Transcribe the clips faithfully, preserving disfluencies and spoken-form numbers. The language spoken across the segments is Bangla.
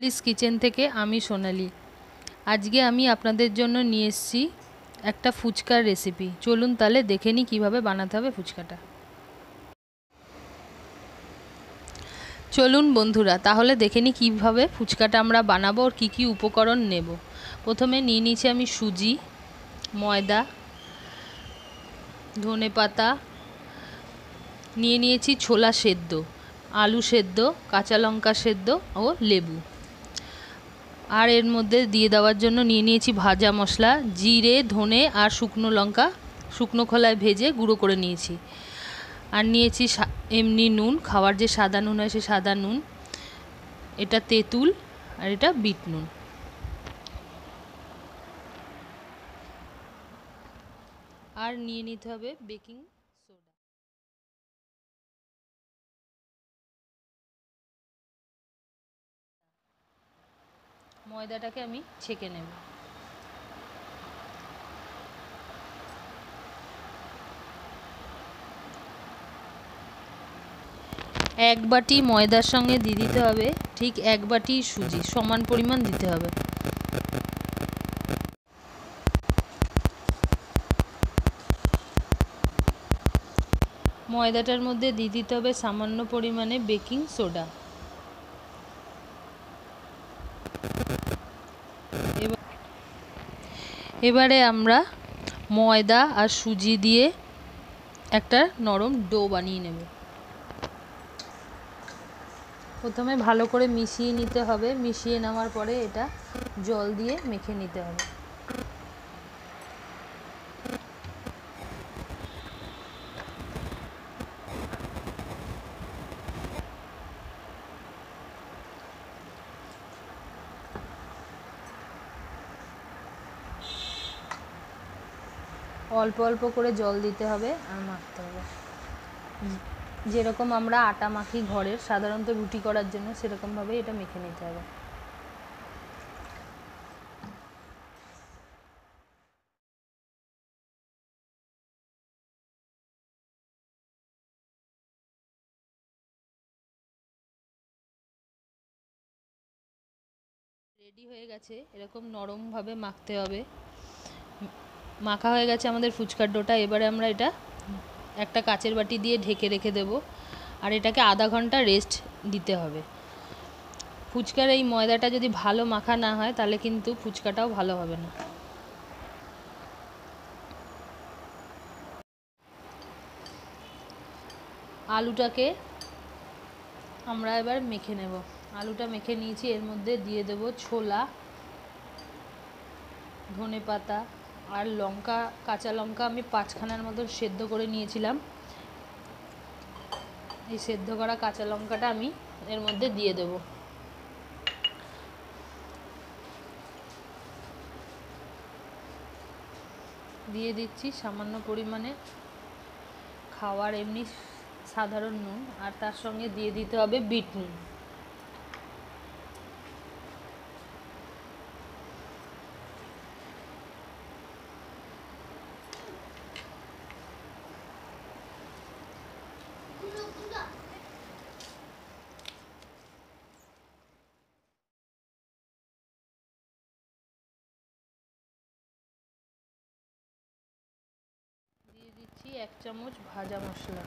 প্লিজ কিচেন থেকে আমি সোনালি। আজকে আমি আপনাদের জন্য নিয়ে এসেছি একটা ফুচকার রেসিপি। চলুন তাহলে দেখে নিই কীভাবে বানাতে হবে ফুচকাটা। চলুন বন্ধুরা তাহলে দেখে নিই কীভাবে ফুচকাটা আমরা বানাবো আর কী কী উপকরণ নেব। প্রথমে নিয়ে নিয়েছি আমি সুজি, ময়দা, ধনেপাতা, নিয়ে নিয়েছি ছোলা সেদ্ধ, আলু সেদ্ধ, কাঁচা লঙ্কা সেদ্ধ ও লেবু। আর এর মধ্যে দিয়ে দেওয়ার জন্য নিয়ে নিয়েছি ভাজা মশলা, জিরে, ধনে আর শুকনো লঙ্কা শুকনো খোলায় ভেজে গুঁড়ো করে নিয়েছি। আর নিয়েছি এমনি নুন, খাওয়ার যে সাদা নুন হয় সে সাদা নুন, এটা তেঁতুল আর এটা বিট নুন। আর নিয়ে নিতে হবে বেকিং সোডা। ময়দাটাকে আমি ছেঁকে নেব। এক বাটি ময়দার সঙ্গে দিয়ে দিতে হবে ঠিক এক বাটি সুজি, সমান পরিমাণ দিতে হবে। ময়দাটার মধ্যে দিয়ে দিতে হবে সামান্য পরিমাণে বেকিং সোডা। এবারে আমরা ময়দা আর সুজি দিয়ে একটা নরম ডো বানিয়ে নেব। প্রথমে ভালো করে মিশিয়ে নিতে হবে, মিশিয়ে নেওয়ার পরে এটা জল দিয়ে মেখে নিতে হবে। অল্প অল্প করে জল দিতে হবে আর মাখতে হবে। যেরকম আমরা আটা মাখি ঘরের সাধারণত রুটি করার জন্য, সেরকমভাবেই এটা মেখে নিতে হবে। রেডি হয়ে গেছে, এরকম নরমভাবে মাখতে হবে। মাখা হয়ে গেছে আমাদের ফুচকার ডোটা। এবারে আমরা এটা একটা কাচের বাটি দিয়ে ঢেকে রেখে দেব আর এটাকে আধা ঘন্টা রেস্ট দিতে হবে। ফুচকার এই ময়দাটা যদি ভালো মাখা না হয় তাহলে কিন্তু ফুচকাটাও ভালো হবে না। আলুটাকে আমরা এবার মেখে নেব। আলুটা মেখে নিয়েছি, এর মধ্যে দিয়ে দেব ছোলা, ধনেপাতা আর লঙ্কা, কাঁচা লঙ্কা আমি পাঁচখানার মতো সেদ্ধ করে নিয়েছিলাম। এই সেদ্ধ করা কাঁচা লঙ্কাটা আমি এর মধ্যে দিয়ে দেব। দিয়ে দিচ্ছি সামান্য পরিমাণে খাওয়ার এমনি সাধারণ নুন, আর তার সঙ্গে দিয়ে দিতে হবে বিট নুন। দিয়ে দিচ্ছি এক চামচ ভাজা মশলা।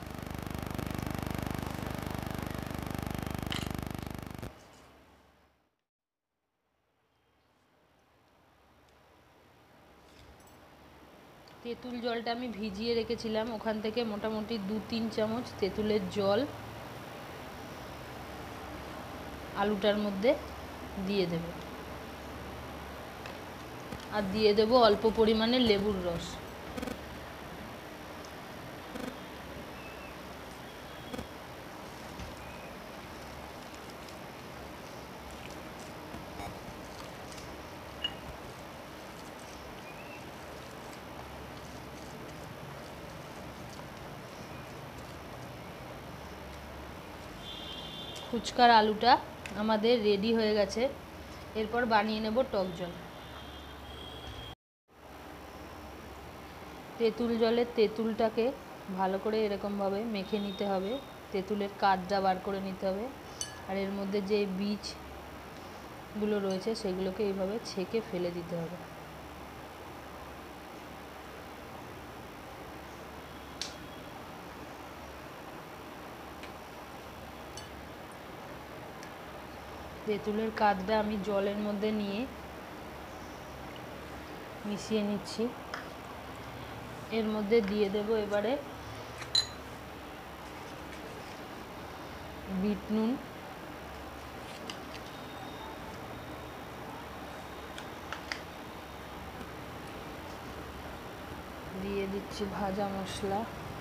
তেঁতুল জলটা আমি ভিজিয়ে রেখেছিলাম, ওখান থেকে মোটামুটি দু তিন চামচ তেঁতুলের জল আলুটার মধ্যে দিয়ে দেব। আর দিয়ে দেব অল্প পরিমাণে লেবুর রস। ফুচকার আলুটা আমাদের রেডি হয়ে গেছে। এরপর বানিয়ে নেব টক জল। তেঁতুল জলে তেঁতুলটাকে ভালো করে এরকমভাবে মেখে নিতে হবে, তেঁতুলের কাঁচটা বার করে নিতে হবে। আর এর মধ্যে যে বীজ গুলো রয়েছে সেগুলোকে এইভাবে ছেঁকে ফেলে দিতে হবে। তেঁতুলের কাঠটা আমি জলের মধ্যে নিয়ে মিশিয়ে নিচ্ছি। এর মধ্যে দিয়ে দেব এবারে বিট নুন, দিয়ে দিচ্ছি ভাজা মশলা,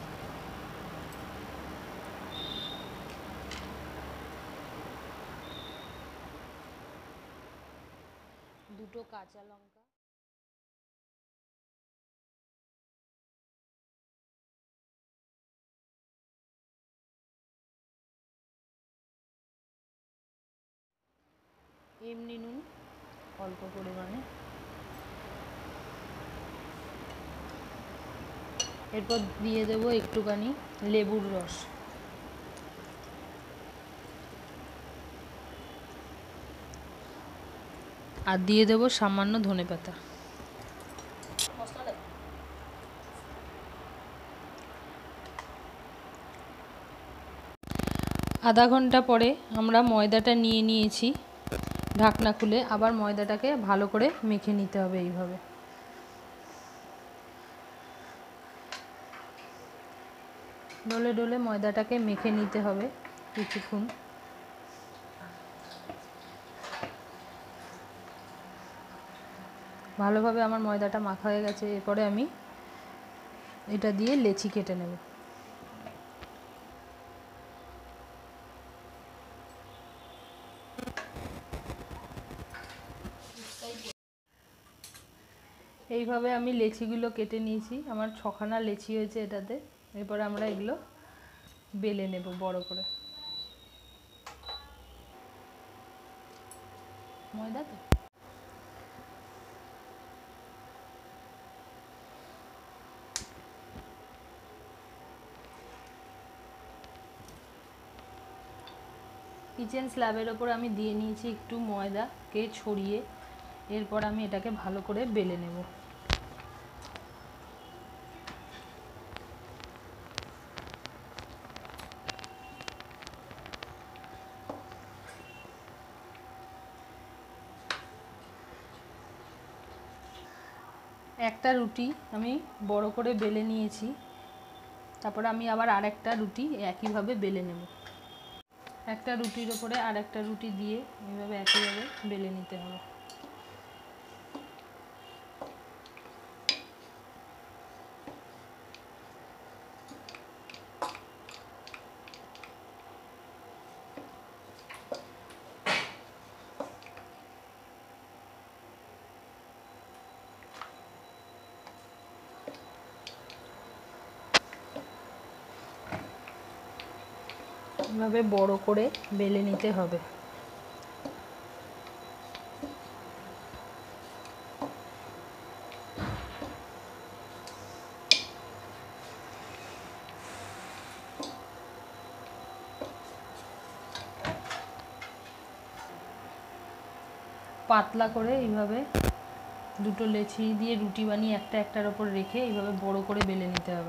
দুটো কাঁচা লঙ্কা, এমনি নুন অল্প পরিমাণে, এরপর দিয়ে দেব একটুখানি লেবুর রস, আর দিয়ে দেব সামান্য ধনেপাতা। আধা ঘন্টা পরে আমরা ময়দাটা নিয়ে নিয়েছি, ঢাকনা খুলে আবার ময়দাটাকে ভালো করে মেখে নিতে হবে। এইভাবে ডলে ডলে ময়দাটাকে মেখে নিতে হবে কিছুক্ষণ। ভালোভাবে আমার ময়দাটা মাখা হয়ে গেছে। এরপরে আমি এটা দিয়ে লেচি কেটে নেব। এইভাবে আমি লেচিগুলো কেটে নিয়েছি, আমার ছখানা লেচি হয়েছে এটাতে। এরপরে আমরা এগুলো বেলে নেব বড় করে। ময়দা তো কিচেন স্ল্যাবের ওপর আমি দিয়ে নিয়েছি একটু ময়দাকে ছড়িয়ে। এরপর আমি এটাকে ভালো করে বেলে নেব। একটা রুটি আমি বড় করে বেলে নিয়েছি, তারপর আমি আবার আরেকটা রুটি একইভাবে বেলে নেব। একটা রুটির ওপরে আরেকটা রুটি দিয়ে এইভাবে একইভাবে বেলে নিতে হবে। এভাবে বড় করে বেলে নিতে হবে। পাতলা করে এইভাবে দুটো লেচি দিয়ে রুটি বানিয়ে একটা একটার ওপর রেখে এইভাবে বড় করে বেলে নিতে হবে।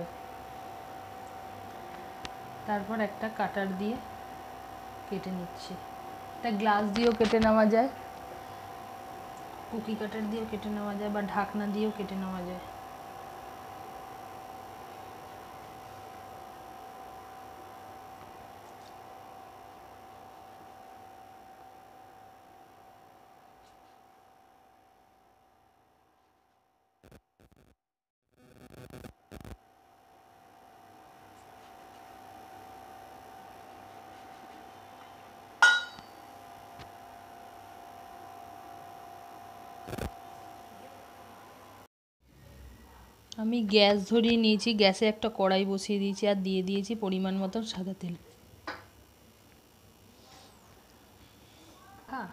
তারপর একটা কাটার দিয়ে কেটে নিচ্ছি। একটা গ্লাস দিয়েও কেটে নেওয়া যায়, কুকি কাটার দিয়েও কেটে নেওয়া যায়, বা ঢাকনা দিয়েও কেটে নেওয়া যায়। আমি গ্যাস ধরিয়ে নিয়েছি, গ্যাসে একটা কড়াই বসিয়ে দিয়েছি আর দিয়ে দিয়েছি পরিমাণ মতো সাদা তেল। হ্যাঁ,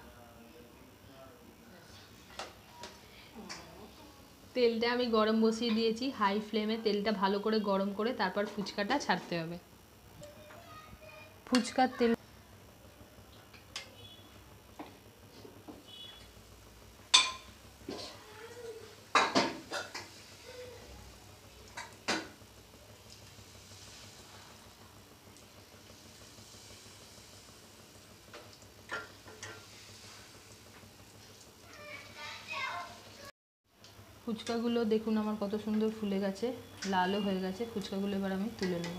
তেলটা আমি গরম বসিয়ে দিয়েছি হাই ফ্লেমে। তেলটা ভালো করে গরম করে তারপর ফুচকাটা ছাড়তে হবে। ফুচকার তেল ফুচকাগুলো দেখুন আমার কত সুন্দর ফুলে গেছে, লালও হয়ে গেছে। ফুচকাগুলো এবার আমি তুলে নেব।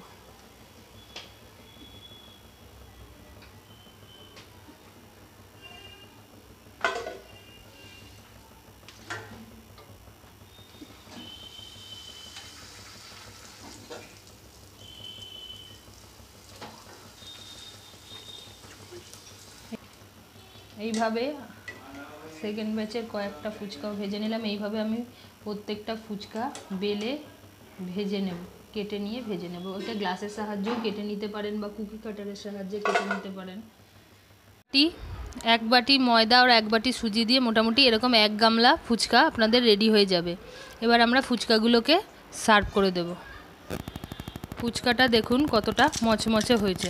এইভাবে সেকেন্ড ব্যাচের কয়েকটা ফুচকাও ভেজে নিলাম। এইভাবে আমি প্রত্যেকটা ফুচকা বেলে ভেজে নেব, কেটে নিয়ে ভেজে নেব। ওটা গ্লাসের সাহায্যেও কেটে নিতে পারেন বা কুকি কাটারের সাহায্যে কেটে নিতে পারেন। এক বাটি ময়দা আর এক বাটি সুজি দিয়ে মোটামুটি এরকম এক গামলা ফুচকা আপনাদের রেডি হয়ে যাবে। এবার আমরা ফুচকাগুলোকে সার্ভ করে দেব। ফুচকাটা দেখুন কতটা মচমচে হয়েছে।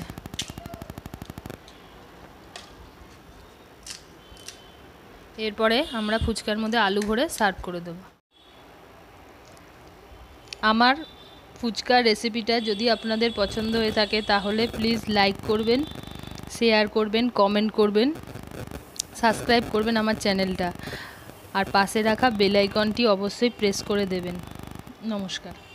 এরপরে আমরা ফুচকার মধ্যে আলু ভরে সার্ভ করে দেব। আমার ফুচকার রেসিপিটা যদি আপনাদের পছন্দ হয়ে থাকে তাহলে প্লিজ লাইক করবেন, শেয়ার করবেন, কমেন্ট করবেন, সাবস্ক্রাইব করবেন আমার চ্যানেলটা, আর পাশে রাখা বেল আইকনটি অবশ্যই প্রেস করে দেবেন। নমস্কার।